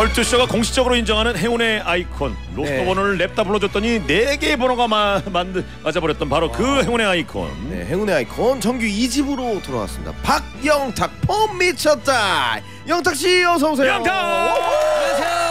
컬투쇼가 공식적으로 인정하는 행운의 아이콘 로또 네. 번호를 냅다 불러줬더니 4개의 번호가 맞아버렸던 바로 그 행운의 아이콘. 네, 행운의 아이콘 정규 2집으로 돌아왔습니다. 박영탁 폼 미쳤다. 영탁씨 어서오세요. 영탁! 안녕하세요.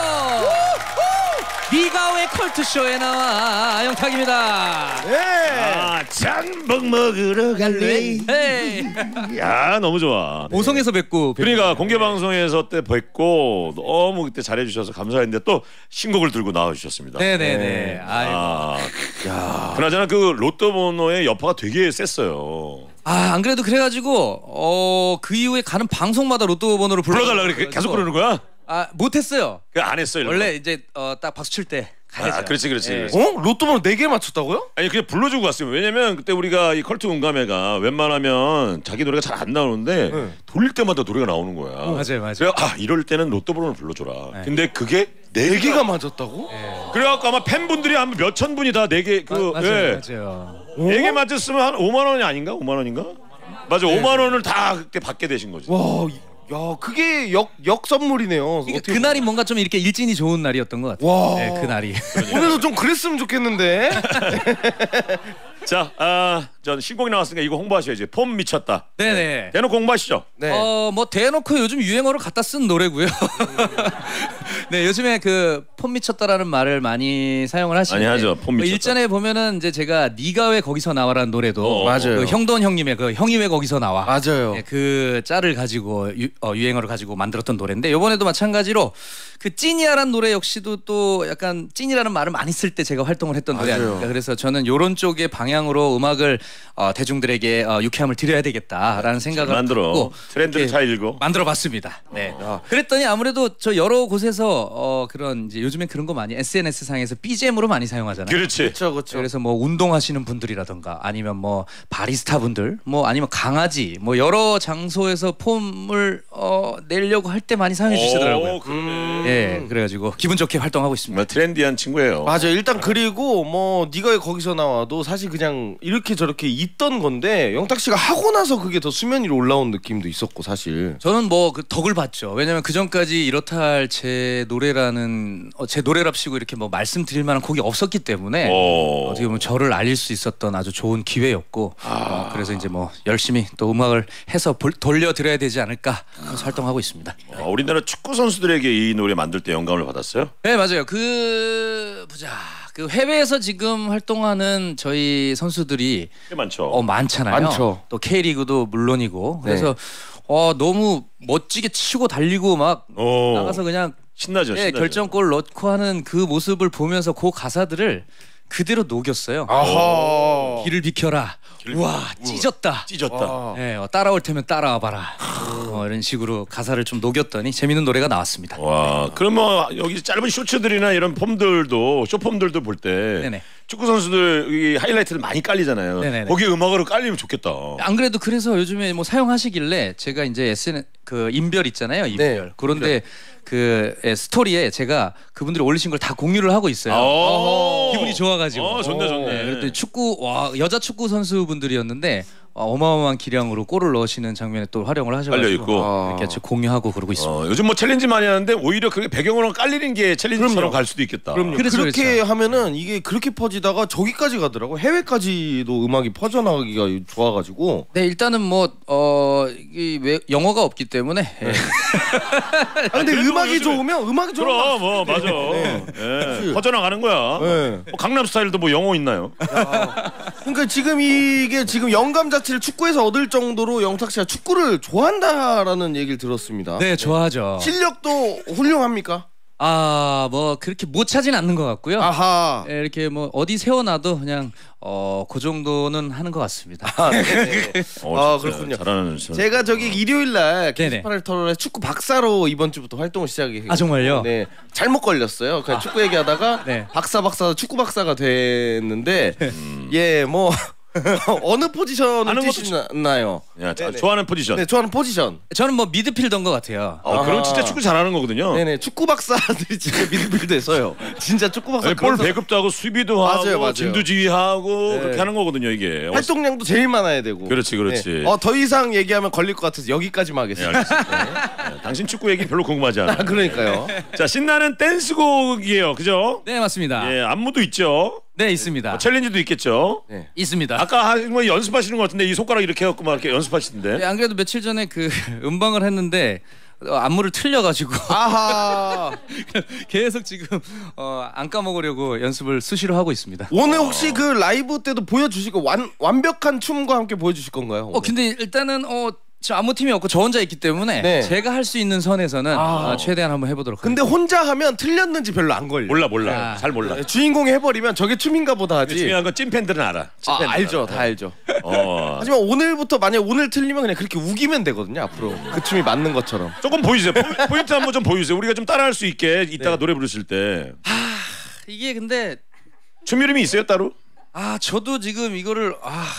네가 왜 컬투쇼에 나와? 영탁입니다. 네. 장복 먹으러 갈래. 헤이. 야, 너무 좋아. 오성에서 뵙고 그러니까 공개 방송에서 때 뵙고 너무 그때 잘해주셔서 감사했는데 또 신곡을 들고 나와주셨습니다. 네네네. 야, 그나저나 그 로또 번호의 여파가 되게 셌어요. 안 그래도 그래가지고 그 이후에 가는 방송마다 로또 번호를 불러달라 그래 계속 그러는 거야? 못했어요. 안 했어요. 원래 이제 딱 박수 칠 때 가야죠. 그렇지. 로또 번호 4개 맞췄다고요? 아니 그냥 불러주고 왔어요. 왜냐면 그때 우리가 이 컬투 운감회가 웬만하면 자기 노래가 잘 안 나오는데 돌릴 때마다 노래가 나오는 거야. 맞아요. 그래서 이럴 때는 로또 번호를 불러줘라. 근데 그게 4개가 맞았다고? 그래갖고 아마 팬분들이 한 몇천 분이 다 4개 맞아요. 4개 맞았으면 한 5만 원이 아닌가? 5만 원인가? 맞아. 5만 원을 다 그때 받게 되신 거지. 와, 야 그게 역 선물이네요. 그러니까 그날이 뭔가 좀 이렇게 일진이 좋은 날이었던 것 같아요. 와. 네, 그날이. 오늘도 좀 그랬으면 좋겠는데. 자, 전 신곡이 나왔으니까 이거 홍보하셔야지. 폼 미쳤다. 네네. 대놓고 홍보하시죠. 네. 뭐 대놓고 요즘 유행어로 갖다 쓴 노래고요. 네, 요즘에 그 폼 미쳤다라는 말을 많이 사용을 하시는데 많이 하죠. 폼 미쳤다. 일전에 보면은 이제 제가 네가 왜 거기서 나와라는 노래도 맞아요. 그 형돈 형님의 그 형이 왜 거기서 나와. 맞아요. 네, 그 짤을 가지고 유행어를 가지고 만들었던 노래인데 이번에도 마찬가지로 그 찐이야라는 노래 역시도 또 약간 찐이라는 말을 많이 쓸 때 제가 활동을 했던 노래 맞아요. 아닙니까? 그래서 저는 요런 쪽의 방향으로 음악을 대중들에게 유쾌함을 드려야 되겠다라는 생각을 만들어. 갖고 트렌드를 이렇게 잘 읽어. 만들어봤습니다. 네. 그랬더니 아무래도 저 여러 곳에서 그런 이제 요즘엔 그런 거 많이 SNS 상에서 BGM으로 많이 사용하잖아요. 그렇지. 그렇죠. 그래서 뭐 운동하시는 분들이라던가 아니면 뭐 바리스타 분들 뭐 아니면 강아지 뭐 여러 장소에서 폼을 내려고 할 때 많이 사용해 주시더라고요. 그러네. 예, 그래가지고 기분 좋게 활동하고 있습니다. 정말 트렌디한 친구예요. 맞아. 일단 그리고 뭐 네가 왜 거기서 나와도 사실 그냥 이렇게 저렇게 있던 건데 영탁 씨가 하고 나서 그게 더 수면 위로 올라온 느낌도 있었고 사실. 저는 뭐 그 덕을 봤죠. 왜냐면 그 전까지 이렇다 할 제 노래라는 제 노래랍시고 이렇게 뭐 말씀드릴 만한 곡이 없었기 때문에 어떻게 보면 저를 알릴 수 있었던 아주 좋은 기회였고 그래서 이제 뭐 열심히 또 음악을 해서 돌려드려야 되지 않을까 그래서 활동하고 있습니다. 우리나라 축구 선수들에게 이 노래 만들 때 영감을 받았어요? 네, 맞아요. 그 해외에서 지금 활동하는 저희 선수들이 꽤 많죠. 많잖아요. 많죠. 또 K리그도 물론이고 그래서 너무 멋지게 치고 달리고 막 나가서 그냥 신나죠. 결정골 넣고 하는 그 모습을 보면서 그 가사들을 그대로 녹였어요. 아하. 길을 비켜라. 우와, 찢었다. 네, 따라올 테면 따라와봐라. 이런 식으로 가사를 좀 녹였더니 재밌는 노래가 나왔습니다. 와, 그럼 뭐 여기 짧은 쇼츠들이나 이런 폼들도 쇼폼들도 볼 때 네네. 축구 선수들 이 하이라이트를 많이 깔리잖아요. 네네네. 거기 음악으로 깔리면 좋겠다. 안 그래도 그래서 요즘에 뭐 사용하시길래 제가 이제 SNS 그 인별 있잖아요. 인별. 네, 그런데 그 스토리에 제가 그분들이 올리신 걸 다 공유를 하고 있어요. 기분이 좋아가지고. 좋네. 네, 그랬더니 여자 축구 선수분들이었는데 어마어마한 기량으로 골을 넣으시는 장면에 또 활용을 하셔가지고 깔려 있고. 이렇게 같이 공유하고 그러고 있습니다. 요즘 뭐 챌린지 많이 하는데 오히려 그게 배경으로 깔리는 게 챌린지처럼 갈 수도 있겠다. 그럼요. 그렇죠, 그렇게 그렇죠. 하면은 이게 그렇게 퍼지다가 저기까지 가더라고. 해외까지도 음악이 퍼져나가기가 좋아가지고. 네, 일단은 뭐 영어가 없기 때문에 근데 그래도 음악이 요즘에- 좋으면 음악이 좋으면 그럼 맞아. 퍼져나가는 거야. 네. 강남 스타일도 뭐 영어 있나요? 그러니까 지금 이게 지금 영감 자체를 축구에서 얻을 정도로 영탁 씨가 축구를 좋아한다라는 얘기를 들었습니다. 네, 좋아하죠. 실력도 훌륭합니까? 뭐 그렇게 못 차진 않는 것 같고요. 아하. 예, 이렇게 뭐 어디 세워놔도 그냥 그 정도는 하는 것 같습니다. 그렇군요. 잘하는 제가 저기 일요일 날 네네. 88터널의 축구 박사로 이번 주부터 활동을 시작해. 정말요? 네. 잘못 걸렸어요. 그냥 축구 얘기하다가 네. 박사 축구 박사가 됐는데 예, 뭐 어느 포지션을 아는 것도 뛰시나요? 야, 네네. 좋아하는 포지션. 네, 좋아하는 포지션. 저는 뭐 미드필더인 것 같아요. 그럼 진짜 축구 잘하는 거거든요. 네네, 축구 박사들이 진짜 미드필더에서요. 진짜 축구 박사. 볼 그런 선- 배급도 하고 수비도 하고 맞아요. 진두지휘하고 네. 그렇게 하는 거거든요 이게. 활동량도 제일 많아야 되고. 그렇지. 네. 더 이상 얘기하면 걸릴 것 같아서 여기까지만 네, 하겠습니다. 알겠습니다. 네, 당신 축구 얘기 별로 궁금하지 않아. 그러니까요. 자, 신나는 댄스곡이에요, 그죠? 네 맞습니다. 예, 안무도 있죠. 네 있습니다. 챌린지도 있겠죠. 네. 있습니다. 아까 뭐 연습하시는 것 같은데 이 손가락 이렇게 해갖고 막 이렇게 연습하시던데. 네, 안 그래도 며칠 전에 그 음방을 했는데 안무를 틀려가지고 아하. 계속 지금 안 까먹으려고 연습을 수시로 하고 있습니다. 오늘 혹시 그 라이브 때도 보여주시고 완벽한 춤과 함께 보여주실 건가요? 오늘? 근데 일단은 저 아무 팀이 없고 저 혼자 있기 때문에 네. 제가 할 수 있는 선에서는 최대한 한번 해보도록 근데 하겠습니다. 혼자 하면 틀렸는지 별로 안 걸려. 몰라. 잘 몰라. 주인공이 해버리면 저게 춤인가 보다 하지. 중요한 건 찐팬들은 알아. 찐팬들은 알죠, 알아. 다 알죠. 하지만 하지만 오늘부터 만약 오늘 틀리면 그냥 그렇게 우기면 되거든요. 앞으로 그 춤이 맞는 것처럼. 조금 보여주세요. 포인트 한번 좀 보여주세요. 우리가 좀 따라할 수 있게 이따가 네. 노래 부르실 때. 이게 근데 춤 이름이 있어요 따로? 저도 지금 이거를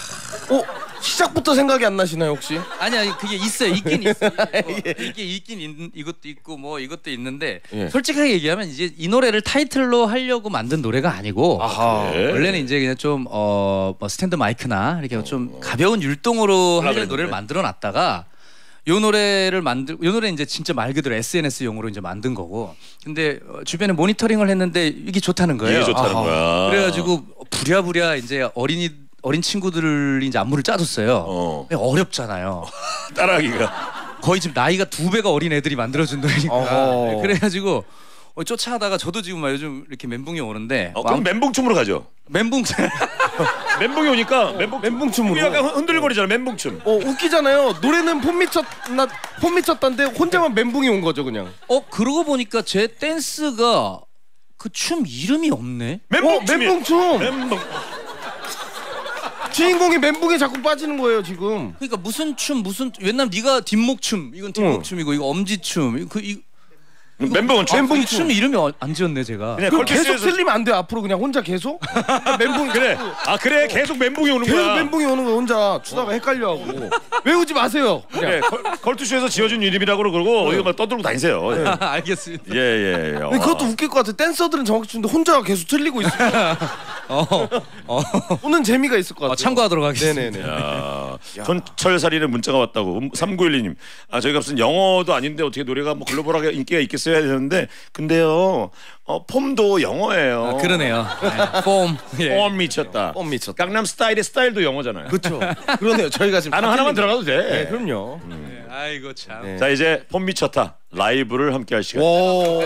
시작부터 생각이 안 나시나요 혹시? 아니 그게 있어요. 있긴 있어요. 이게 이것도 있고 뭐 이것도 있는데 예. 솔직하게 얘기하면 이제 이 노래를 타이틀로 하려고 만든 노래가 아니고 아하. 네. 원래는 이제 그냥 좀 뭐 스탠드 마이크나 이렇게 좀 가벼운 율동으로 하려는 그랬는데. 노래를 만들어 놨다가 요 노래는 이제 진짜 말 그대로 SNS용으로 이제 만든 거고. 근데 주변에 모니터링을 했는데 이게 좋다는 거예요. 이게 좋다는 거야. 그래가지고 부랴부랴 이제 어린 친구들이 이제 안무를 짜줬어요. 어렵잖아요. 따라하기가. 거의 지금 나이가 2배가 어린 애들이 만들어준 노래니까. 어허. 그래가지고 쫓아하다가 저도 지금 막 요즘 이렇게 멘붕이 오는데. 그럼 멘붕춤으로 가죠. 멘붕. 멘붕이 오니까 멘붕춤으로. 약간 흔들거리잖아. 멘붕춤. 웃기잖아요. 노래는 폼 미쳤다인데 혼자만 멘붕이 온 거죠 그냥. 그러고 보니까 제 댄스가 그 춤 이름이 없네. 멘붕춤. 멘붕. 주인공이 멘붕에 자꾸 빠지는 거예요 지금. 그러니까 무슨 왜냐면 네가 뒷목춤 이건 뒷목춤이고 이거 엄지춤 멘붕은 춤 이름이 안 지었네 제가. 그냥 그럼 계속 컬투스에서 틀리면 안 돼요 앞으로 그냥 혼자 계속. 멘붕 그래. 그래 계속 멘붕이 오는 계속 거야. 멘붕이 오는 거 혼자 추다가 헷갈려하고 외우지 마세요. 그래 컬투쇼에서 지어준 이름이라고 그러고 어디가 막 떠들고 다니세요. 알겠습니다. 예. 근데 그것도 웃길 것 같아. 댄서들은 정확히 추는데 혼자 계속 틀리고 있으면 보는 재미가 있을 것 같아요. 참고하도록 하겠습니다. 네네네. 전철살인의 문자가 왔다고 3912님. 저희가 무슨 영어도 아닌데 어떻게 노래가 뭐 글로벌하게 인기가 있겠어야 되는데 근데요 폼도 영어예요. 그러네요. 폼. 폼 미쳤다. 폼 미쳤다. 강남 스타일의 스타일도 영어잖아요. 그렇죠. 그러네요. 저희가 지금 단어 하나만 들어가도 돼. 네, 그럼요. 아이고 참. 네. 자 이제 폼 미쳤다 라이브를 함께 할 시간. 오.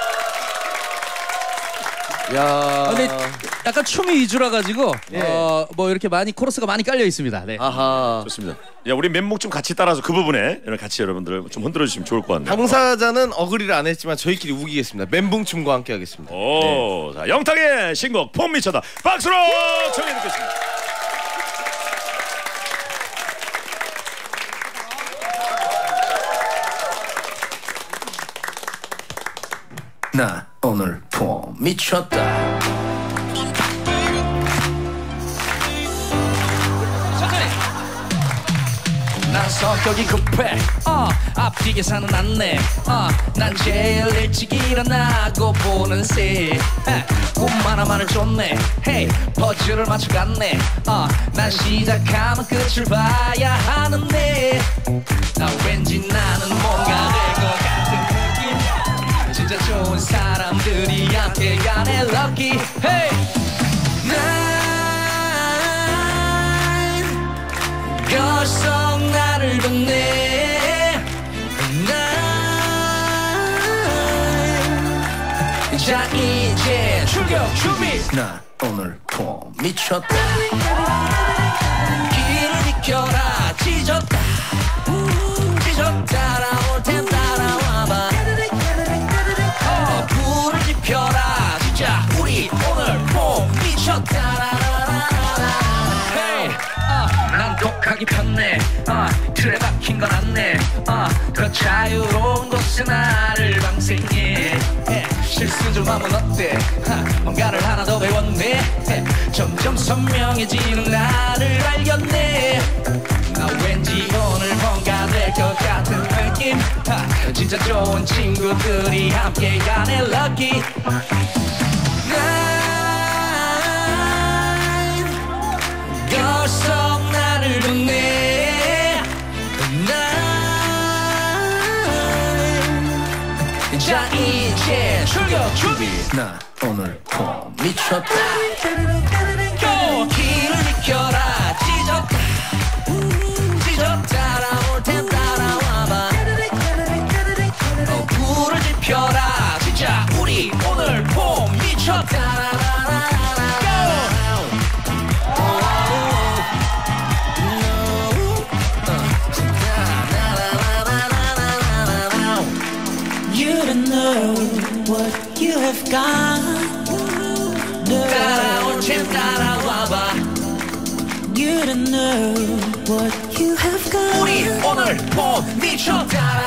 야. 근데 약간 춤이 위주라 가지고 예. 뭐 이렇게 많이 코러스가 많이 깔려 있습니다. 네. 아하. 좋습니다. 야 우리 멘목 좀 같이 따라서 그 부분에 같이 여러분들 좀 흔들어 주시면 좋을 것 같네요. 당사자는 어그리를 안 했지만 저희끼리 우기겠습니다. 멘붕춤과 함께 하겠습니다. 오, 자 영탁의 신곡 폼 미쳤다 박수로 청해 듣겠습니다. 나 오늘 폼 미쳤다. 난 성격이 급해. 앞뒤 계산은 안 내. 난 제일 일찍 일어나고 보는 새. 꿈 하나만을 쫓네. Hey, 퍼즐을 맞춰갔네. 난 시작하면 끝을 봐야 하는데. 왠지 나는 뭔가 될 것 같은 느낌. 진짜 좋은 사람들이 함께 가네 lucky. Hey, 난 벌써 나를 봤네. 난 자 이제 출격 준비. 나 오늘 폼 미쳤다. 길을 비켜라 찢었다. 찢었다 나올 텐 따라와봐. 불을 지펴라 진짜 우리 오늘 폼 미쳤다. 난 독하기 편해. 틀에 박힌 건 않네. 더 자유로운 곳에 나를 방생해. 실수 좀 하면 어때? 뭔가를 하나 더 배웠네. 점점 좀 선명해지는 나를 알겠네. 나 왠지 오늘 뭔가 될 것 같은 느낌. 진짜 좋은 친구들이 함께 가네 lucky. 난 벌써 나를 보내. 자 이제 출격 준비. 나 오늘 폼 미쳤다. 길을 비켜라. 찢었다 찢었다 나올 땐 따라와봐. 불을 지펴라. 진짜 우리 오늘 폼 미쳤다. What you have got. 따라올 땐 따라와봐. You don't know what you have got. 우리 오늘 폼 미쳤다.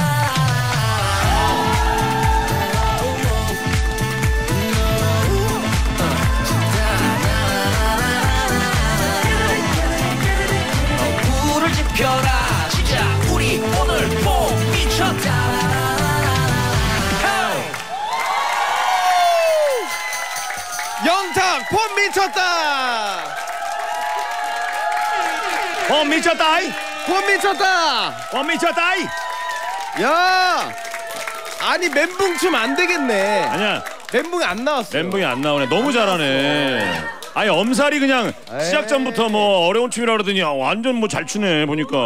불을 지펴라. 진짜 우리 오늘 폼 미쳤다. 영탁 폼 미쳤다. 폼 미쳤다. 폼 미쳤다. 폼 미쳤다. 야, 아니 멘붕 춤 안 되겠네. 아니야. 멘붕이 안 나왔어. 멘붕이 안 나오네. 너무 잘하네. 아니 엄살이 그냥 시작 전부터 뭐 어려운 춤이라 그러더니 완전 뭐 잘 추네 보니까.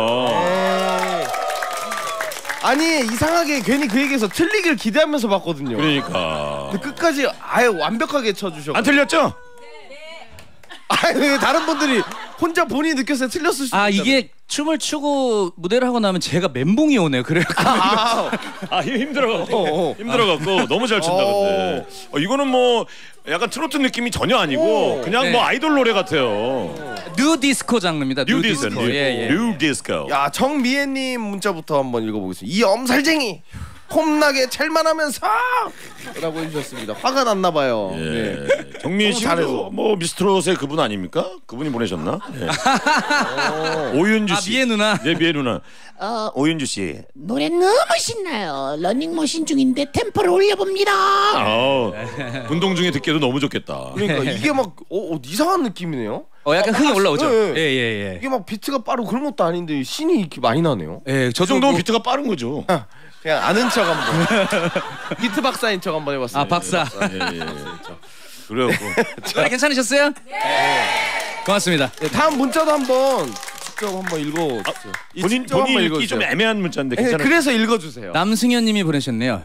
아니 이상하게 괜히 그 얘기해서 틀리길 기대하면서 봤거든요. 그러니까. 근데 끝까지 아예 완벽하게 쳐주셔. 안 틀렸죠? 아니 다른 분들이 혼자 본인이 느꼈을 때 틀렸을 수도 있잖아요. 이게 춤을 추고 무대를 하고 나면 제가 멘붕이 오네요. 그래갖고 힘들어갖고 힘들어갖고 너무 잘 춘다 근데. 이거는 뭐 약간 트로트 느낌이 전혀 아니고 그냥 뭐 아이돌 노래 같아요. 뉴 디스코 장르입니다. 뉴 디스코. 뉴 디스코. 야 정미애님 문자부터 한번 읽어보겠습니다. 이 엄살쟁이 홈나게 찰만하면서 라고 해주셨습니다. 화가 났나봐요. 예. 네. 정민 씨도 뭐 미스트롯의 그분 아닙니까? 그분이 보내셨나? 네. 오윤주 씨. 미애 누나. 네, 미애 누나. 오윤주 씨. 노래 너무 신나요. 러닝머신 중인데 템포를 올려봅니다. 운동 중에 듣기도 너무 좋겠다. 그러니까 이게 막 이상한 느낌이네요. 약간 흥이 올라오죠. 네. 예. 이게 막 비트가 빠르고 그런 것도 아닌데 신이 이렇게 많이 나네요. 예, 저 정도면 비트가 빠른 거죠. 그냥 아는 척 한번 비트 박사인 척 한번 해봤어요. 박사. 예. 그래갖고 노래 괜찮으셨어요? 네. 고맙습니다. 네, 다음 문자도 한번 직접 한번 읽어주세요. 본인 읽기 좀 애매한 문자인데 괜찮아요? 그래서 읽어주세요. 남승현님이 보내셨네요.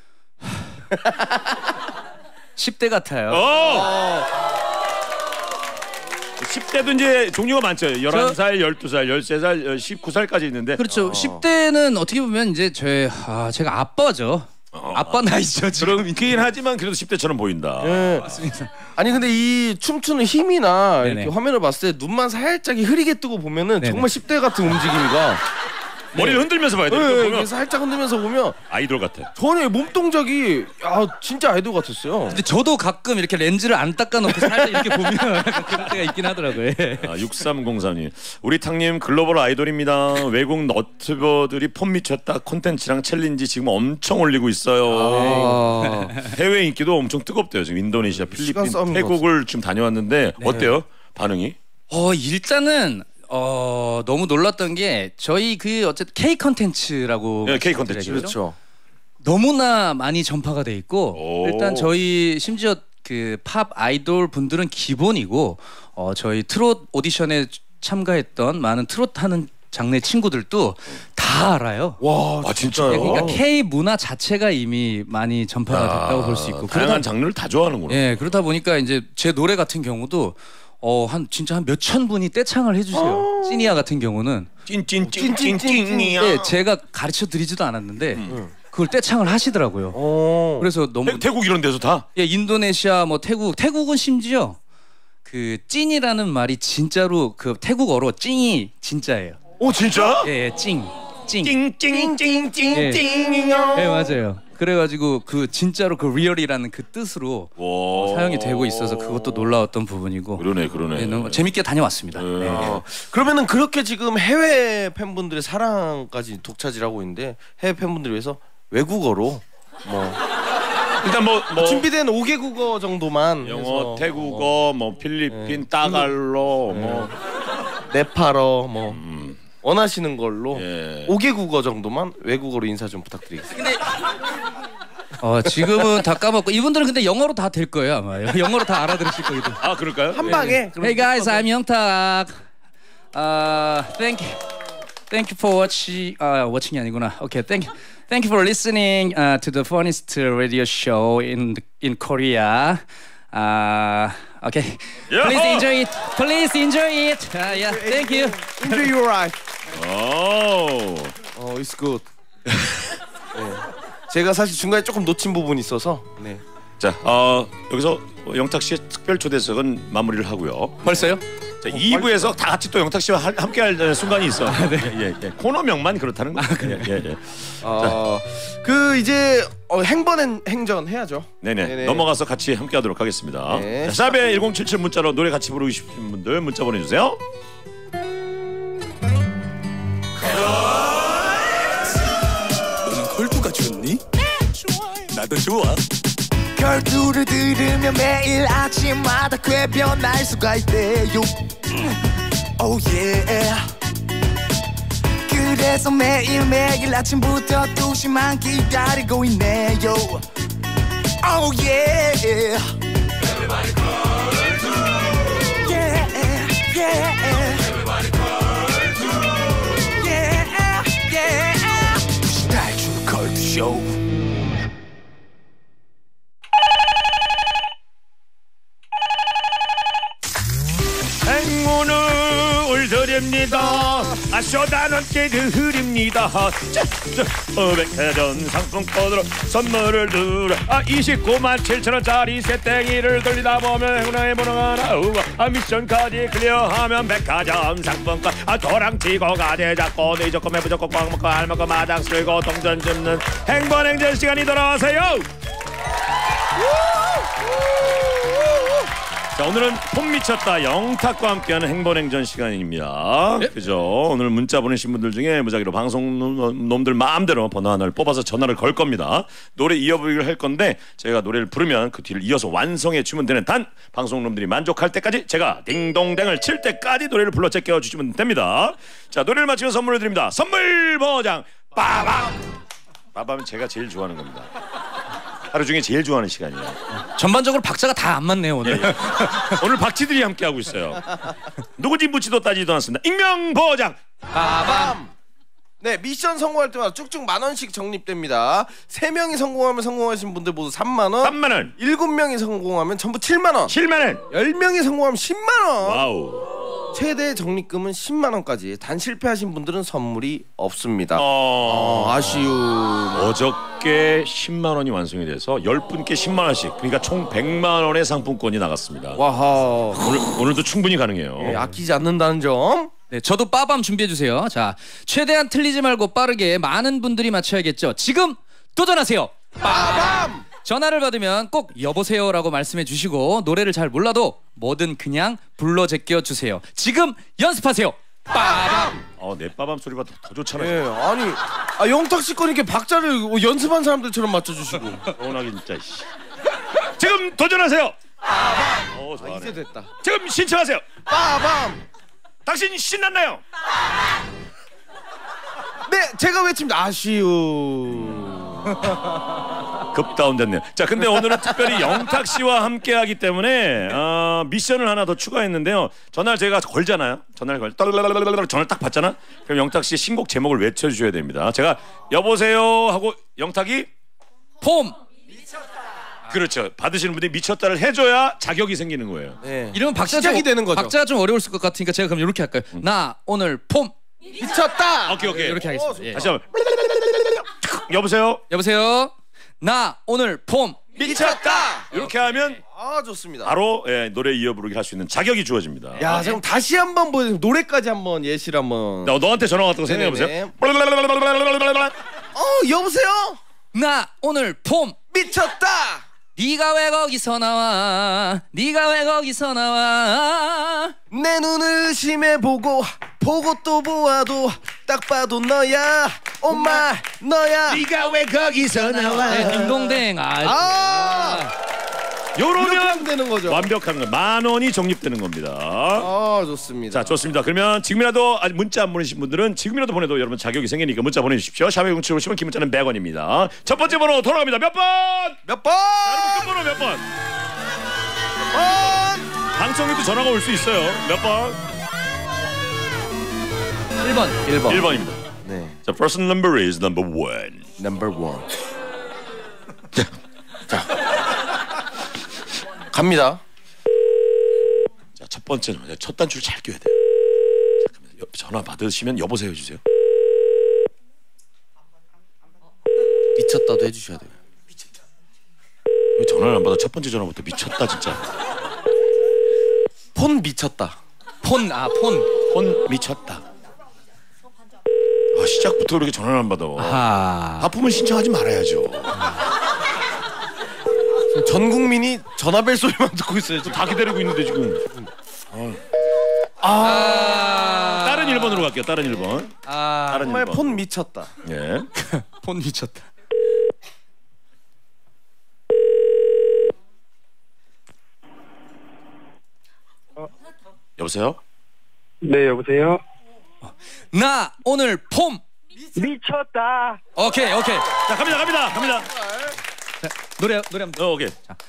10대 같아요. 10대도 이제 종류가 많죠. 11살, 12살, 13살, 19살까지 있는데. 그렇죠. 10대는 어떻게 보면 이제 제가 아빠죠. 아빠 나이죠. 그렇긴 하지만 그래도 10대처럼 보인다. 네. 맞습니다. 아니 근데 이 춤추는 힘이나 네네. 이렇게 화면을 봤을 때 눈만 살짝 흐리게 뜨고 보면은 네네. 정말 10대 같은 움직임과 머리를 흔들면서 봐야 돼. 네, 보면 그래서 살짝 흔들면서 보면 아이돌 같아. 전에 몸 동작이 진짜 아이돌 같았어요. 근데 저도 가끔 이렇게 렌즈를 안 닦아놓고 살짝 이렇게 보면 약간 그럴 때가 있긴 하더라고요. 6303님. 우리 탕님 글로벌 아이돌입니다. 외국 너튜버들이 폼 미쳤다 콘텐츠랑 챌린지 지금 엄청 올리고 있어요. 해외 인기도 엄청 뜨겁대요. 지금 인도네시아, 필리핀, 태국을 지금 다녀왔는데 어때요? 반응이? 일단은 너무 놀랐던 게 저희 어쨌든 K 컨텐츠라고 K 컨텐츠 그렇죠. 너무나 많이 전파가 돼 있고 일단 저희 심지어 그 팝 아이돌 분들은 기본이고 저희 트롯 오디션에 참가했던 많은 트롯 하는 장르 친구들도 다 알아요. 와, 진짜요? 그러니까 K 문화 자체가 이미 많이 전파가 됐다고 볼 수 있고 다양한 장르를 다 좋아하는구나. 예, 그러다 보니까 이제 제 노래 같은 경우도 진짜 한 몇천 분이 떼창을 해주세요. 찐이야 같은 경우는 찐이야. 네, 제가 가르쳐 드리지도 않았는데 그걸 떼창을 하시더라고요. 그래서 너무 태국 이런 데서 다? 예, 인도네시아 뭐 태국은 심지어 그 찐이라는 말이 진짜로 그 태국어로 찡이 진짜예요. 진짜? 예, 찡. 찡찡찡찡찡. 네, 맞아요. 그래가지고 그 진짜로 그 리얼이라는 그 뜻으로 사용이 되고 있어서 그것도 놀라웠던 부분이고. 그러네. 네, 너무 재밌게 다녀왔습니다. 네. 그러면은 그렇게 지금 해외 팬분들의 사랑까지 독차지하고 있는데 해외 팬분들 위해서 외국어로 뭐 일단 뭐 준비된 5개 국어 정도만 영어, 해서 태국어, 뭐 필리핀, 따갈로, 뭐 네팔어 뭐 원하시는 걸로 예. 5개 국어 정도만 외국어로 인사 좀 부탁드리겠습니다. 지금은 다 까먹고 이분들은 근데 영어로 다 될 거예요 아마. 영어로 다 알아들으실 거예요. 아 그럴까요? 한 방에. Hey guys, I'm 영탁. Thank you for watching이 아니구나. Okay, thank you for listening to the funniest radio show in Korea. Okay. Please enjoy it. Please enjoy it. Yeah, thank you. Enjoy your life. 오. It's good. 네. 제가 사실 중간에 조금 놓친 부분이 있어서. 네. 자, 여기서 영탁 씨의 특별 초대석은 마무리를 하고요. 벌써요? 자, 2부에서 다 같이 또 영탁 씨와 함께할 순간이 있어. 네. 예. 코너명만 그렇다는 거. 그래요? 예. 그 이제 행전 해야죠. 네네. 넘어가서 같이 함께하도록 하겠습니다. 네. 자, 샵에 1077 문자로 노래 같이 부르고 싶으신 분들 문자 보내주세요. 걸투가 좋니? 나도 좋아. 걸투를 들으면 매일 아침마다 꽤 변할 수가 있대요. Oh yeah. 그래서 매일매일 아침부터 2시만 기다리고 있네요. Oh yeah. Everybody 걸투. Yeah, yeah. Everybody 걸투. Yeah, yeah. 달주 걸투쇼. 행운을 드립니다. 쏟아놓게 드립니다. 백화점 상품권으로 선물을 들어 29만 7천원짜리 새땡이를 돌리다 보면 행운의 번호가 나오고 미션까지 클리어하면 백화점 상품권 도랑치고 가재 잡고 네 잡고 매부 잡고 꽉 먹고 알 먹고 마당 쓸고 동전 줍는 행번행전 시간이 돌아와서요. 자, 오늘은 폼 미쳤다 영탁과 함께하는 행본행전 시간입니다. 네? 그죠? 오늘 문자 보내신 분들 중에 무작위로 방송놈들 마음대로 번호 하나를 뽑아서 전화를 걸 겁니다. 노래 이어부르기를 할 건데 저희가 노래를 부르면 그 뒤를 이어서 완성해 주면 되는 단 방송놈들이 만족할 때까지 제가 딩동댕을 칠 때까지 노래를 불러 제껴 주시면 됩니다. 자, 노래를 마치면 선물을 드립니다. 선물 보장 빠밤. 빠밤은 제가 제일 좋아하는 겁니다. 하루 중에 제일 좋아하는 시간이에요. 전반적으로 박자가 다 안 맞네요 오늘. 예. 오늘 박쥐들이 함께하고 있어요. 누구지 묻지도 따지도 않습니다. 익명 보장. 빠밤. 네, 미션 성공할 때마다 쭉쭉 10,000원씩 적립됩니다. 3명이 성공하면 성공하신 분들 모두 3만 원. 3만 원. 7명이 성공하면 전부 7만 원. 7만 원. 10명이 성공하면 10만 원. 와우. 최대 적립금은 10만 원까지. 단 실패하신 분들은 선물이 없습니다. 아쉬움. 어저께 10만 원이 완성이 돼서 10분께 10만 원씩. 그러니까 총 100만 원의 상품권이 나갔습니다. 와하. 오늘도 충분히 가능해요. 네, 아끼지 않는다는 점. 네, 저도 빠밤 준비해 주세요. 자, 최대한 틀리지 말고 빠르게 많은 분들이 맞춰야겠죠. 지금 도전하세요. 빠밤. 전화를 받으면 꼭 여보세요라고 말씀해 주시고 노래를 잘 몰라도 뭐든 그냥 불러 제껴 주세요. 지금 연습하세요. 빠밤. 내 빠밤 소리가 더 좋잖아요. 네, 아니 영탁 씨 거니까 박자를 연습한 사람들처럼 맞춰주시고. 원하기 진짜. 지금 도전하세요. 빠밤. 좋아하네. 이제 됐다. 지금 신청하세요. 빠밤. 당신 신났나요? 네, 제가 외칩니다. 아쉬움. 급 다운됐네요. 자, 근데 오늘은 특별히 영탁 씨와 함께하기 때문에 미션을 하나 더 추가했는데요. 전화를 제가 걸잖아요. 전화를 딱 받잖아. 그럼 영탁 씨 신곡 제목을 외쳐주셔야 됩니다. 제가 여보세요 하고 영탁이 폼. 그렇죠. 받으시는 분들이 미쳤다를 해줘야 자격이 생기는 거예요. 네. 이러면 박자 시작이 되는 거죠. 박자가 좀 어려울 것 같으니까 제가 그럼 이렇게 할까요? 나 오늘 폼 미쳤다. 오케이. 이렇게 하겠습니다. 예. 다시 한번. 여보세요. 여보세요. 나 오늘 폼 미쳤다. 이렇게 하면 좋습니다. 바로 노래 이어 부르기 할 수 있는 자격이 주어집니다. 야, 그럼 다시 한번 보여주세요. 노래까지 한번 예시를 한번. 너한테 전화 왔다고 생각해 보세요. 여보세요? 나 오늘 폼 미쳤다. 네가 왜 거기서 나와 네가 왜 거기서 나와 내 눈을 의심해 보고 또 보아도 딱 봐도 너야. 엄마 너야. 네가 왜 거기서 나와? 네, 딩동댕. 이렇게 요러면 하면 되는 거죠. 완벽한 거. 10,000원이 적립되는 겁니다. 좋습니다. 자, 좋습니다. 그러면 지금이라도 아직 문자 안 보내신 분들은 지금이라도 보내도 여러분 자격이 생기니까 문자 보내주십시오. 샵에 0750원 긴 문자는 100원입니다. 첫 번째 번호 돌아갑니다. 몇 번? 몇 번? 여러분 끝번호 몇 번? 방송에도 전화가 올 수 있어요. 몇 번? 1번 1번입니다. 네. 자, person number is number 1. Number 1. 자. 갑니다. 자, 첫 번째는 첫 단추를 잘 껴야 돼요. 잠깐만요. 전화 받으시면 여보세요 해주세요. 미쳤다도 해주셔야 돼요. 왜 전화를 안 받아? 첫 번째 전화부터 미쳤다 진짜. 폰 미쳤다. 폰 미쳤다. 시작부터 그렇게 전화를 안 받아. 바쁘면 신청하지 말아야죠. 전 국민이 전화벨 소리만 듣고 있어요. 다 기다리고 있는데 지금. 다른 1번으로 갈게요. 다른 1번. 다른 정말 1번. 폰 미쳤다. 예. 폰 미쳤다. 여보세요? 네, 여보세요? 나 오늘 폼 미쳤다. 오케이 자, 갑니다. 자, 노래 한번 오케이.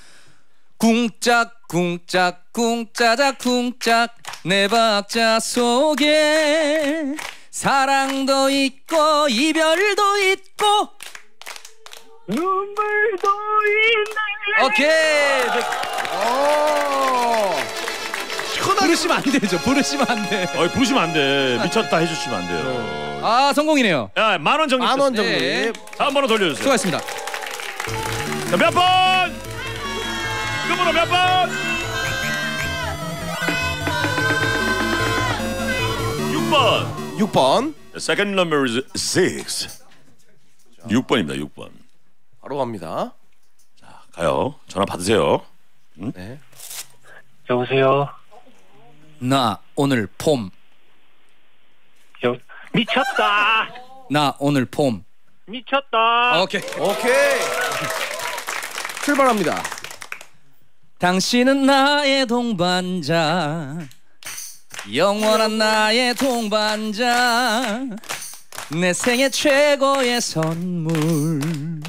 쿵짝 쿵짜자 쿵짝 내 박자 속에 사랑도 있고 이별도 있고 눈물도 있네. 오케이 부르시면 안 되죠. 부르시면 안 돼. 부르시면 안 돼. 미쳤다 해주시면 안 돼요. 성공이네요. 야, 10,000원 적립. 10,000원 적립. 네. 다음 번호 돌려주세요. 수고하셨습니다. 자, 몇 번? 끝번호 몇 번? 6번. 6번. The second number is 6. 6번입니다. 6번. 바로 갑니다. 가요. 전화 받으세요. 네. 여보세요? 나 오늘 폼. 미쳤다. 나 오늘 폼. 미쳤다. 오케이. 출발합니다. 당신은 나의 동반자 영원한 나의 동반자 내 생애 최고의 선물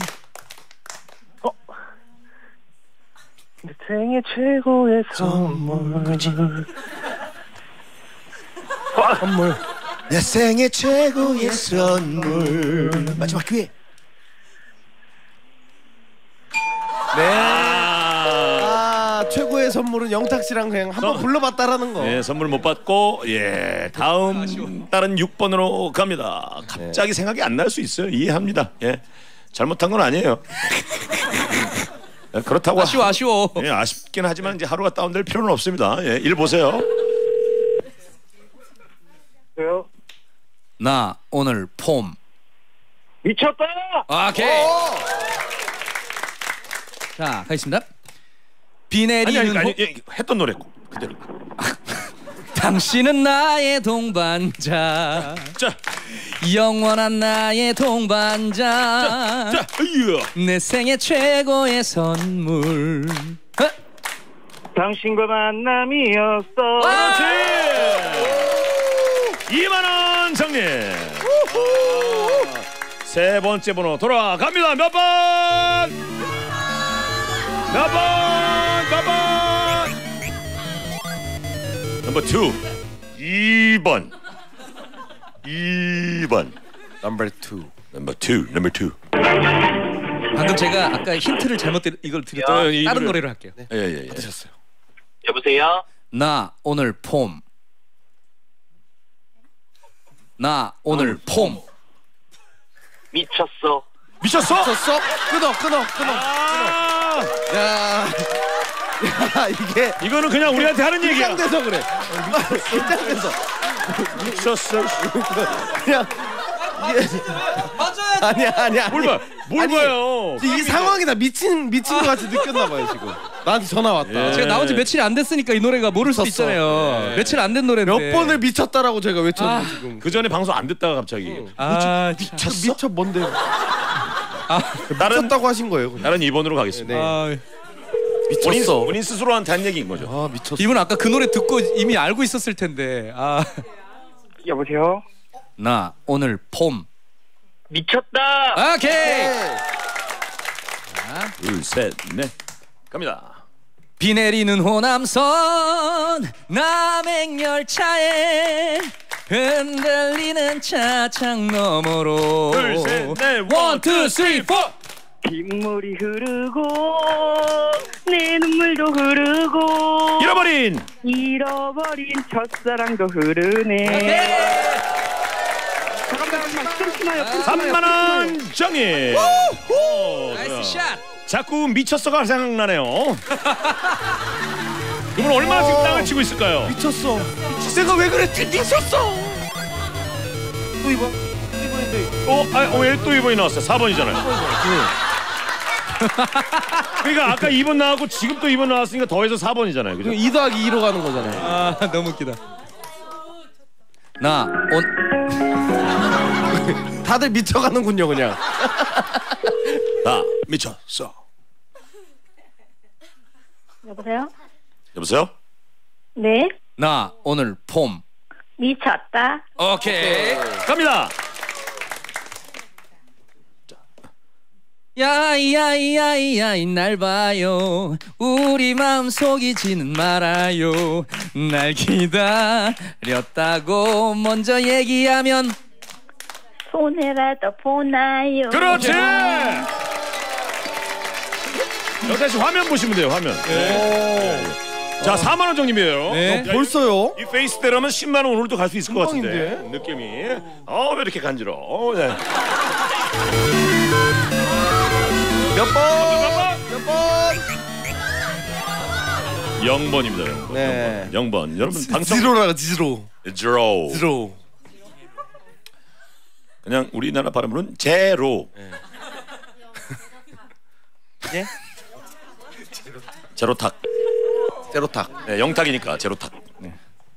내 생애 최고의 선물. 선물. 내 생애 최고의 선물. 마지막 기회. 네. 최고의 선물은 영탁 씨랑 그냥 한번 불러봤다라는 거. 네, 선물 못 받고 다음 다른 6번으로 갑니다. 갑자기 생각이 안 날 수 있어요. 이해합니다. 예. 잘못한 건 아니에요. 그렇다고 아쉬워. 예, 아쉽긴 하지만 이제 하루가 다운될 필요는 없습니다. 예, 일 보세요. 왜요? 나 오늘 폼. 미쳤다. 오케이. 자, 가겠습니다. 비 내리는 아니, 했던 노래 그대로. 당신은 나의 동반자. 자, 영원한 나의 동반자. 자, 내 생애 최고의 선물. 당신과 만남이었어. 그렇지. 2만원 정리. 세 번째 번호 돌아갑니다. 몇 번? 몇 번? 넘버 2. 2번. Number 2. 넘버 2. 방금 제가 아까 힌트를 잘못 이걸 드렸더니 다른 노래를 할게요. 네. 예. 받으셨어요. 여보세요? 나 오늘 폼. 나 오늘 폼. 미쳤어. 미쳤어? 끊어. 야, 이게 이거는 그냥 우리한테 하는 얘기야. 긴장돼서 그래. 긴장돼서. 미쳤어. 그냥 맞아요. 아니야. 뭘 봐. 뭘 아니, 봐요? 이 상황이 다 미친 것 같이 느꼈나 봐요 지금. 나한테 전화 왔다. 예. 제가 나온 지 며칠이 안 됐으니까 이 노래가 모를 수 미쳤어. 있잖아요. 네. 며칠 안 된 노래인데. 몇 번을 미쳤다라고 제가 외쳤는데 지금. 그 전에 방송 안 듣다가 갑자기 미쳐 뭔데? 다른 미쳤다고 하신 거예요. 그냥. 다른 2번으로 가겠습니다. 네. 아, 미쳤어. 본인 스스로한테 한 얘기인 거죠. 아 미쳤어. 이분 아까 그 노래 듣고 이미 알고 있었을 텐데. 아. 여보세요? 나 오늘 폼. 미쳤다! 오케이. 둘, 셋, 넷. 갑니다. 비 내리는 호남선 남행열차에 흔들리는 차창 너머로 둘, 셋, 넷. 원, 투, 쓰리, 포. 빗물이 흐르고 내 눈물도 흐르고 잃어버린 잃어버린 첫사랑도 흐르네. 잠깐만 끊지마요. 3만 원 정의. 나이스 샷. 자꾸 미쳤어가 생각나네요. 그분 얼마나 지금 땅을 치고 있을까요? 미쳤어. 내가 왜 그랬지? 미쳤어. 또 이번. 이번인데. 왜 또 2번이 나왔어요? 4번이잖아요. 그러니까 아까 2번 나왔고 지금 또 2번 나왔으니까 더해서 4번이잖아요. 그죠? 2 더하기 2로 가는 거잖아요. 아 너무 웃기다. 나 다들 미쳐가는군요 그냥. 나 미쳤어. 여보세요? 여보세요? 네? 나 오늘 폼. 미쳤다. 오케이. 갑니다. 야이야이야이야이 날 봐요. 우리 마음 속이지는 말아요. 날 기다렸다고 먼저 얘기하면 손해라도 보나요? 그렇지. 여기까지 화면 보시면 돼요. 화면. 자 4만 원 정님이에요. 네. 벌써요? 이 페이스대로면 10만 원 오늘도 갈 수 있을 것 같은데 금방인데? 느낌이. 왜 이렇게 간지러워? 네. 몇 번? 몇 번? 0번입니다. 0번. 네. 0번. 여러분 당첨 지로라 지로. 제로. 지로. 그냥 우리나라 발음으로는 제로. 예? 제로탁. 제로탁. 네, 영탁이니까 제로탁. 네.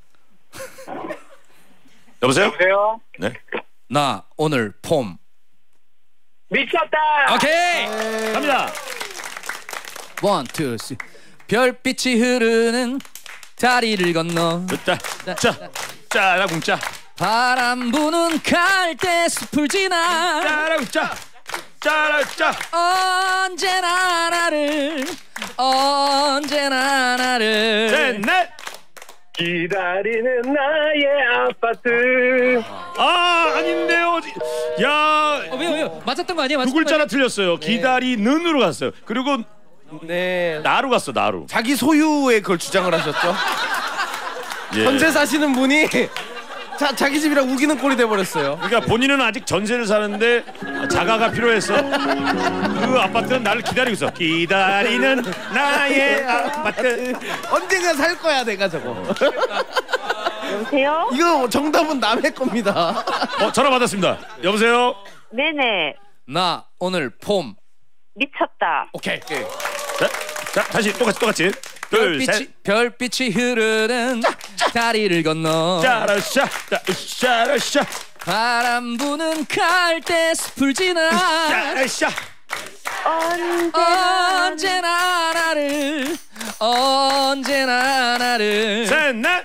여보세요? 여보세요? 네. 나 오늘 폼. 미쳤다! 오케이. 갑니다. 원, 투, 쓰리. 별빛이 흐르는 다리를 건너 짜라궁짜. 바람 부는 갈대 숲을 지나 짜라궁짜. 짜라짜. 언제나 나를 넷. 기다리는 나의 아파트. 아닌데요. 야. 왜요? 맞았던 거 아니에요? 두 글자나 틀렸어요. 기다리는으로 갔어요. 그리고 네. 나로 갔어. 나로. 자기 소유의 그걸 주장을 하셨죠. 예. 전세 사시는 분이 자기 집이랑 우기는 꼴이 돼버렸어요. 그러니까 본인은 아직 전세를 사는데 자가가 필요해서 그 아파트는 나를 기다리고 있어. 기다리는 나의 아파트. 언젠가 살 거야 내가 저거. 여보세요? 이거 정답은 남의 겁니다. 전화 받았습니다. 여보세요. 네네. 나 오늘 폼. 미쳤다. 오케이. 자 다시 똑같이. 둘, 셋. 별빛이 흐르는 다리를 건너 짜라샤. 짜라샤. 바람 부는 갈대 숲을 지나 짜라샤. 언제나 나를 셋, 넷.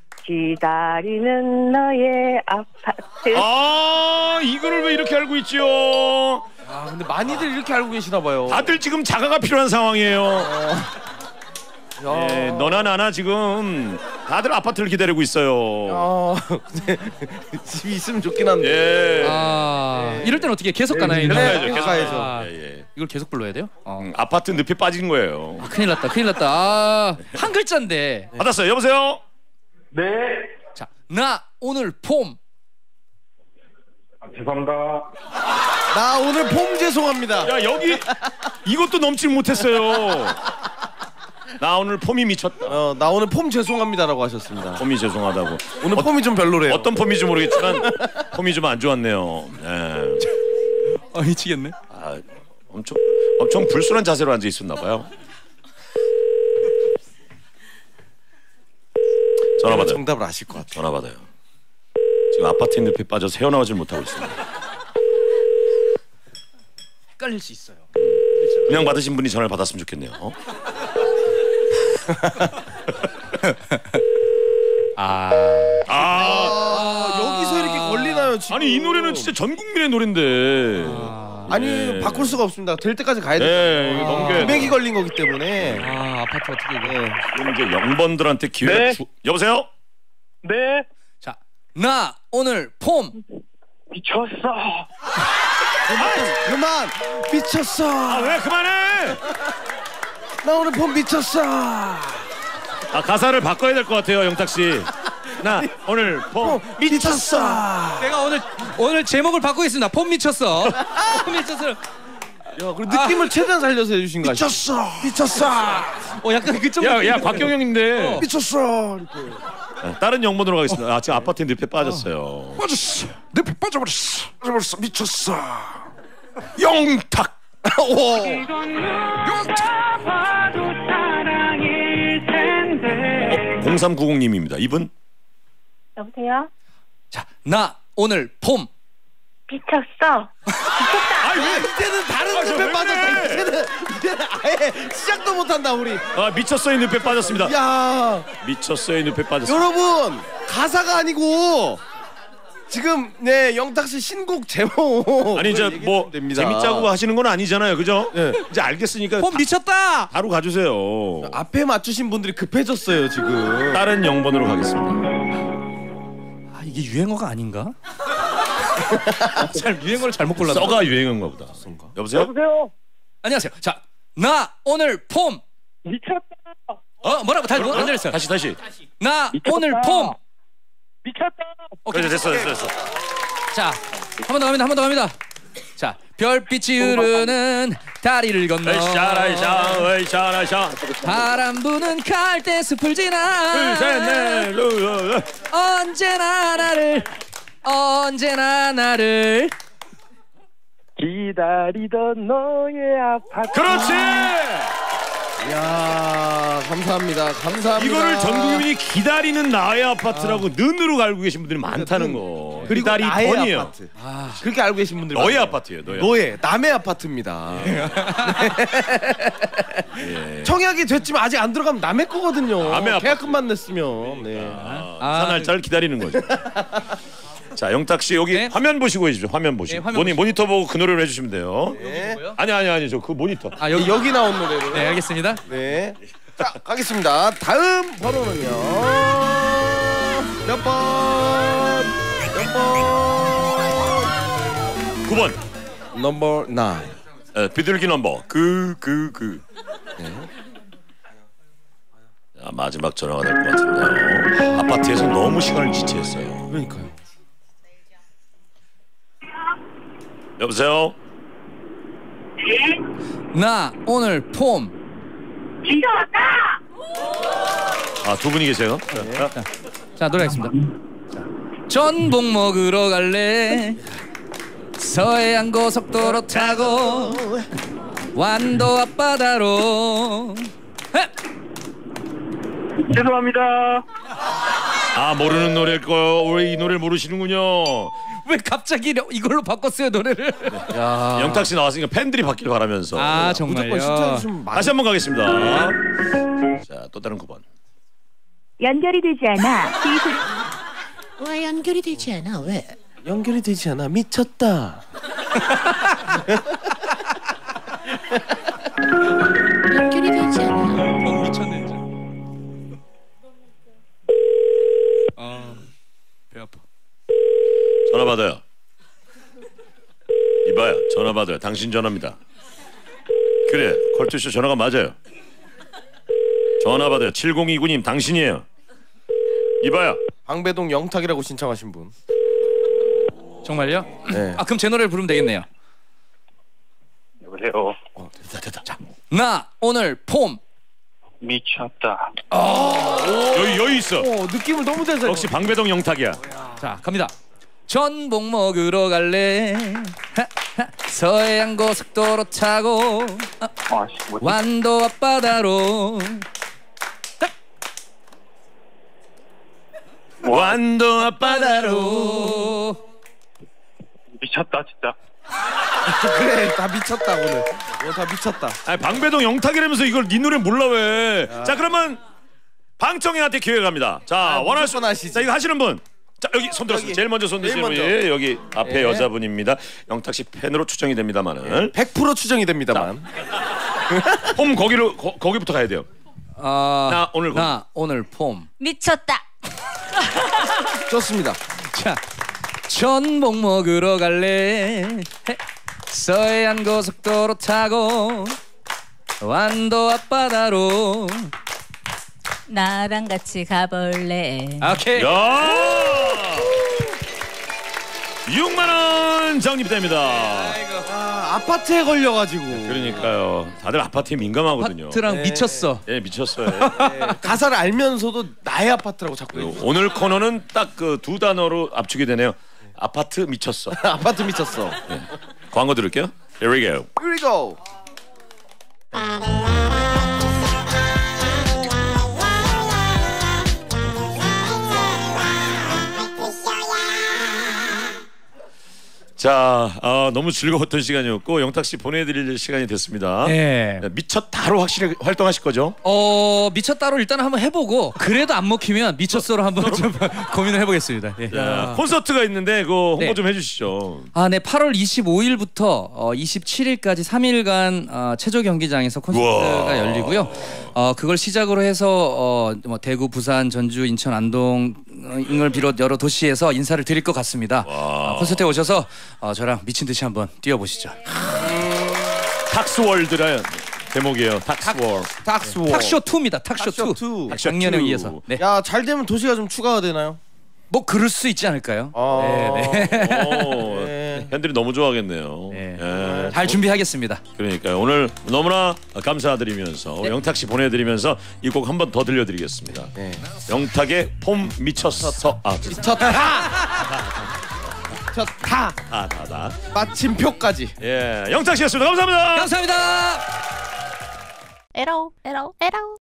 기다리는 너의 아파트. 이거를 왜 이렇게 알고 있지요? 근데 많이들 이렇게 알고 계시나 봐요. 다들 지금 자가가 필요한 상황이에요. 예, 너나 나나 지금 다들 아파트를 기다리고 있어요. 집이 있으면 좋긴 한데. 예. 이럴 땐 어떻게 계속 가나요? 계속 네, 가야죠. 계속 가야죠. 가야죠. 예. 이걸 계속 불러야 돼요? 아파트 늪에 빠진 거예요. 큰일 났다. 한 글자인데. 받았어요. 여보세요. 네. 자, 나 오늘 폼. 죄송합니다. 나 오늘 폼 죄송합니다. 야 여기 이것도 넘질 못했어요. 나 오늘 폼이 미쳤다. 나 오늘 폼 죄송합니다라고 하셨습니다. 폼이 죄송하다고. 오늘 폼이 좀 별로래요. 어떤 폼인지 모르겠지만 폼이 좀 안 좋았네요. 네. 미치겠네. 아, 엄청 불순한 자세로 앉아 있었나 봐요. 전화 받아요. 정답을 아실 것 같아요. 전화 받아요. 지금 아파트 늪에 빠져서 헤어나오질 못하고 있습니다. 헷갈릴 수 있어요. 그냥 받으신 분이 전화를 받았으면 좋겠네요. 여기서 이렇게 걸리나요 지금? 아니 이 노래는 진짜 전 국민의 노래인데. 아니 바꿀 수가 없습니다. 될 때까지 가야 네, 돼요. 넘겨야 금액이 걸린 거기 때문에. 아파트 어떻게 이거? 그럼 이제 0번들한테 기회를 네. 여보세요? 네. 자, 나 오늘 폼 미쳤어. 그만 미쳤어. 아 왜 그만해? 나 오늘 폼 미쳤어. 아 가사를 바꿔야 될 것 같아요, 영탁 씨. 나 오늘 폼 미쳤어. 내가 오늘 제목을 바꾸겠습니다. 폼 미쳤어. 폼 미쳤어. 야, 그리고 느낌을 최대한 살려서 해주신 거 아시죠? 미쳤어. 약간 그쪽. 야 곽경영인데. 미쳤어. 이렇게. 다른 영문으로 가겠습니다. 아 지금 아파트 늪에 빠졌어요. 빠졌어. 늪에 빠져버렸어. 미쳤어. 영탁. 영탁. 0390님입니다. 이분 여보세요? 자, 나 오늘 폼 미쳤어. 아니 왜 이제는 다른 늪에 빠졌다. 이제는 아예 시작도 못한다 우리. 아 미쳤어의 늪에 빠졌습니다. 야, 미쳤어의 늪에 빠졌습니다. 여러분 가사가 아니고 지금 네 영탁 씨 신곡 제목. 아니 이제 뭐 재밌자고 하시는 건 아니잖아요, 그죠? 네. 이제 알겠으니까 폼 미쳤다. 바로 가주세요. 앞에 맞추신 분들이 급해졌어요 지금. 다른 0번으로 가겠습니다. 아, 이게 유행어가 아닌가? 잘 유행어를 잘못 골랐어. 써가 유행한가 보다. 여보세요? 여보세요. 안녕하세요. 자, 나 오늘 폼. 미쳤다. 뭐라고 다 안 들렸어요. 다시. 나 미쳤다. 오늘 폼. 미쳤다. 오케이, 됐어. 자, 한 번 더 갑니다. 자, 별빛이 흐르는 다리를 건너 으쌰라샤. 바람 부는 갈대 숲을 지나 언제나 나를 기다리던 너의 아파트. 그렇지. 야, 감사합니다. 이거를 전 국민이 기다리는 나의 아파트라고 는으로 알고 계신 분들이 많다는 거. 그리고 기다리 나의 번이에요. 아파트. 그렇게 알고 계신 분들 너의 많아요. 아파트예요. 너의 남의 아파트입니다. 네. 청약이 됐지만 아직 안 들어가면 남의 거거든요. 남의 계약금만 냈으면. 네. 이사 날짜를 기다리는 거죠. 자, 영탁 씨 여기 네. 화면 보시고 해주십시오. 화면 보시고. 네, 화면 모니터 보고 그 노래를 해주시면 돼요. 네. 아니 저 그 모니터. 아, 여기 나온 노래로. 네, 알겠습니다. 네. 자, 가겠습니다. 다음 번호는요. 몇 번? 9번. 넘버 9. 비둘기 넘버. 네. 자, 마지막 전화가 될 것 같은데요. 아파트에서 너무 시간을 지체했어요. 그러니까요. 여보세요? 나 오늘 폼. 미쳤다. 아, 두 분이 계세요? 자, 노래하겠습니다. 전복 먹으러 갈래. 서해안 고속도로 타고 완도 앞바다로. 죄송합니다. 아, 모르는 노래일 거요. 왜 이 노래를 모르시는군요. 왜 갑자기 이걸로 바꿨어요 노래를? 야. 영탁 씨 나왔으니까 팬들이 받길 바라면서. 아, 정말요? 무조건 신청해 주시면 다시 한번 가겠습니다. 자, 또 다른 9번. 연결이 되지 않아. 왜 연결이 되지 않아? 왜? 연결이 되지 않아. 미쳤다. 연결이 되지 않아. 미쳤네 진짜. 배 아파. 전화 받아요. 이봐요. 전화 받아요. 당신 전화입니다. 그래. 컬투쇼 전화가 맞아요. 전화 받아요. 7029님 당신이에요. 이봐요. 방배동 영탁이라고 신청하신 분. 정말요? 네. 아, 그럼 제 노래를 부르면 되겠네요. 여보세요. 됐다. 자, 나 오늘 폼. 미쳤다. 여기 있어. 느낌을 너무 잘 살려. 역시 방배동 영탁이야. 자, 갑니다. 전복 먹으러 갈래. 서해안 고속도로 타고 완도 앞바다로 완도 앞바다로. 미쳤다 진짜. 그래 다 미쳤다 오늘. 다 미쳤다. 아니, 방배동 영탁이라면서 이걸 네 노래 몰라 왜? 자 그러면 방청객한테 기회 갑니다. 자 원할 수 하시지. 자 이거 하시는 분. 자 여기 손 들었어요. 제일 먼저 손 드시는 분이 여기 앞에 여자분입니다. 영탁 씨 팬으로 추정이 됩니다만은 100% 추정이 됩니다만. 폼 거기부터 가야 돼요. 나 오늘 폼 미쳤다. 좋습니다. 자 전복 먹으러 갈래. 서해안 고속도로 타고 완도 앞바다로 나랑 같이 가볼래. 오케이. 야 6만 원 적립됩니다. 아파트에 걸려가지고. 그러니까요. 다들 아파트에 민감하거든요. 아파트랑 미쳤어. 예, 미쳤어요. 가사를 알면서도 나의 아파트라고 자꾸 해요. 오늘 코너는 딱 그 두 단어로 압축이 되네요. 아파트 미쳤어. 아파트 미쳤어. 예. 광고 들을게요. Here we go. Here we go. 자, 너무 즐거웠던 시간이었고 영탁 씨 보내드릴 시간이 됐습니다. 네. 미쳤다로 확실히 활동하실 거죠? 미쳤다로 일단 한번 해보고 그래도 안 먹히면 미쳤어로 한번 좀 고민을 해보겠습니다. 예. 자, 콘서트가 있는데 그거 홍보 네. 좀 해주시죠. 네, 8월 25일부터 27일까지 3일간 체조 경기장에서 콘서트가 우와. 열리고요. 그걸 시작으로 해서 뭐 대구, 부산, 전주, 인천, 안동을 비롯 여러 도시에서 인사를 드릴 것 같습니다. 콘서트에 오셔서 저랑 미친 듯이 한번 뛰어보시죠. 탁스월드라는 제목이에요. 탁스월. 탁스월. 탁쇼 2입니다. 탁쇼 2. 작년에 이어서. 네. 야, 잘 되면 도시가 좀 추가가 되나요? 뭐 그럴 수 있지 않을까요? 네. 팬들이 너무 좋아하겠네요. 네. 예. 잘 준비하겠습니다. 그러니까요. 오늘 너무나 감사드리면서 영탁 씨 보내드리면서 이 곡 한 번 더 들려드리겠습니다. 영탁의 폼 미쳤어. 미쳤다. 다다. 마침표까지. 예, 영탁 씨였습니다. 감사합니다. 감사합니다. 에라오.